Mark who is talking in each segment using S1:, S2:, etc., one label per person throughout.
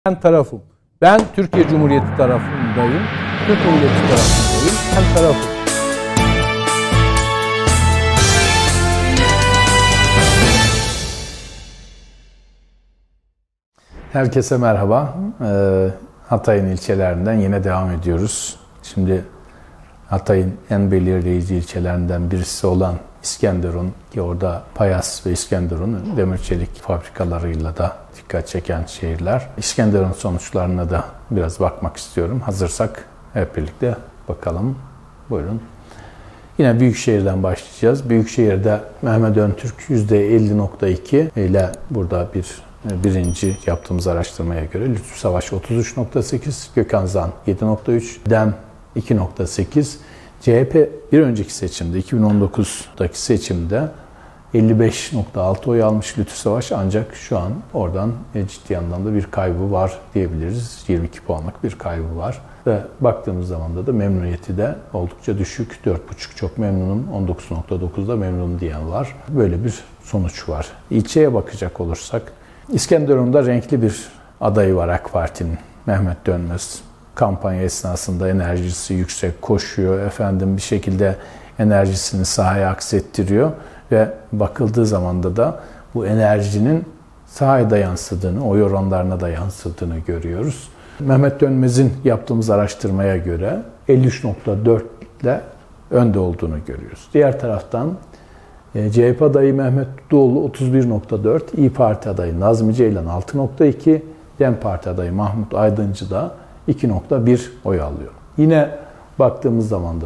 S1: Ben tarafım. Ben Türkiye Cumhuriyeti tarafındayım. Türk milleti tarafındayım. Ben tarafım. Herkese merhaba. Hatay'ın ilçelerinden yine devam ediyoruz. Şimdi Hatay'ın en belirleyici ilçelerinden birisi olan İskenderun, ki orada Payas ve İskenderun demir çelik fabrikalarıyla da dikkat çeken şehirler. İskenderun sonuçlarına da biraz bakmak istiyorum. Hazırsak hep birlikte bakalım. Buyurun. Yine Büyükşehir'den başlayacağız. Büyükşehir'de Mehmet Öntürk %50.2 ile burada birinci yaptığımız araştırmaya göre Lütfü Savaş 33.8, Gökhan Zan 7.3, DEM 2.8, CHP bir önceki seçimde 2019'daki seçimde 55.6 oy almış Lütfü Savaş, ancak şu an oradan ciddi anlamda bir kaybı var diyebiliriz. 22 puanlık bir kaybı var. Ve baktığımız zaman da memnuniyeti de oldukça düşük. 4,5 çok memnunum, 19.9'da memnunum diyen var. Böyle bir sonuç var. İlçeye bakacak olursak, İskenderun'da renkli bir adayı var AK Parti'nin, Mehmet Dönmez. Kampanya esnasında enerjisi yüksek, koşuyor, bir şekilde enerjisini sahaya aksettiriyor ve bakıldığı zaman da bu enerjinin sahaya da yansıdığını, oy oranlarına da yansıdığını görüyoruz. Mehmet Dönmez'in yaptığımız araştırmaya göre 53.4 ile önde olduğunu görüyoruz. Diğer taraftan CHP adayı Mehmet Doğulu 31.4, İYİ Parti adayı Nazmi Ceylan 6.2, DEM Parti adayı Mahmut Aydıncı da 2.1 oy alıyor. Yine baktığımız zaman da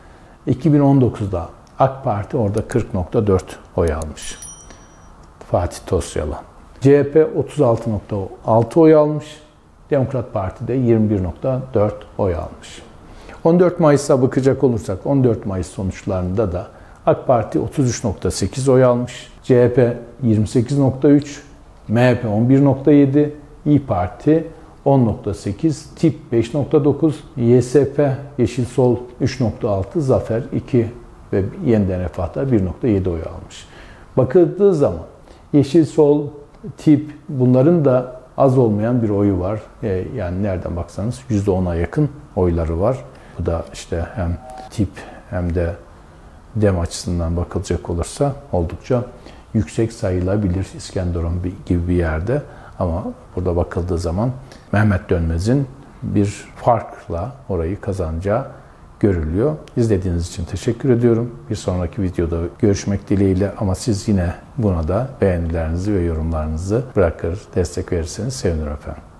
S1: 2019'da AK Parti orada 40.4 oy almış. Fatih Tosyalı. CHP 36.6 oy almış. Demokrat Parti de 21.4 oy almış. 14 Mayıs'a bakacak olursak 14 Mayıs sonuçlarında da AK Parti 33.8 oy almış. CHP 28.3, MHP 11.7, İYİ Parti 10.8, TİP 5.9, YSP, Yeşil Sol 3.6, Zafer 2 ve Yeniden Refah da 1.7 oy almış. Bakıldığı zaman Yeşil Sol, TİP, bunların da az olmayan bir oyu var. Yani nereden baksanız %10'a yakın oyları var. Bu da işte hem TİP hem de DEM açısından bakılacak olursa oldukça yüksek sayılabilir İskenderun gibi bir yerde. Ama burada bakıldığı zaman Mehmet Dönmez'in bir farkla orayı kazanacağı görülüyor. İzlediğiniz için teşekkür ediyorum. Bir sonraki videoda görüşmek dileğiyle, ama siz yine buna da beğenilerinizi ve yorumlarınızı bırakır, destek verirseniz sevinirim efendim.